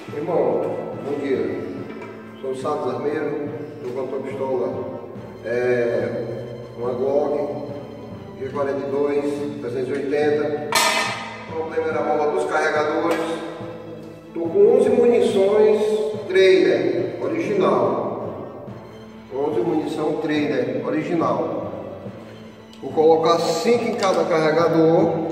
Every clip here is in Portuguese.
Irmão, bom dia. Sou o Santos Armeiro, estou com a tua pistola. Uma Glock G42 380. O problema era a bola dos carregadores. Estou com 11 munições Trainer original. 11 munição Trainer original. Vou colocar 5 em cada carregador.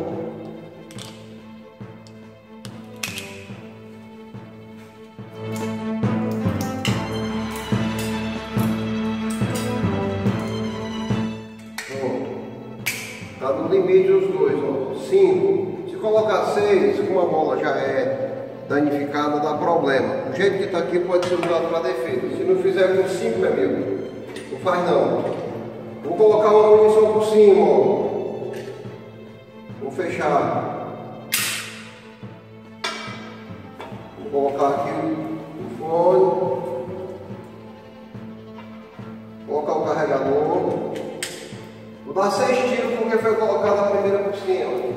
Tá no limite os dois, ó. 5. Se colocar 6, como a bola já é danificada, dá problema. O jeito que está aqui pode ser usado para defesa. Se não fizer com 5, meu amigo, não faz não. Vou colocar uma munição por cima, ó. Vou fechar. Vou colocar aqui o fone. Colocar o carregador. Vou dar 6 tiros porque foi colocado a primeira por cima.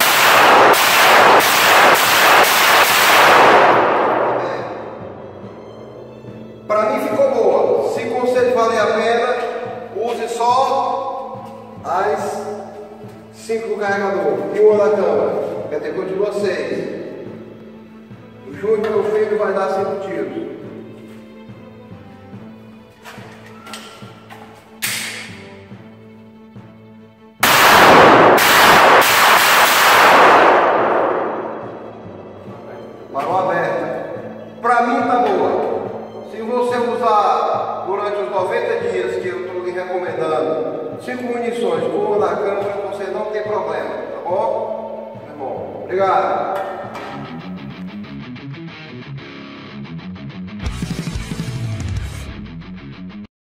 Para mim ficou boa. Se o conselho valer a pena, use só as 5 do carregador e uma da câmera. Quer dizer, continua 6. O Júnior, meu filho, vai dar 5 tiros. Parou aberta. Para mim tá boa. Se você usar durante os 90 dias que eu estou lhe recomendando 5 munições com uma na câmera, você não tem problema, tá bom? Tá bom. Obrigado.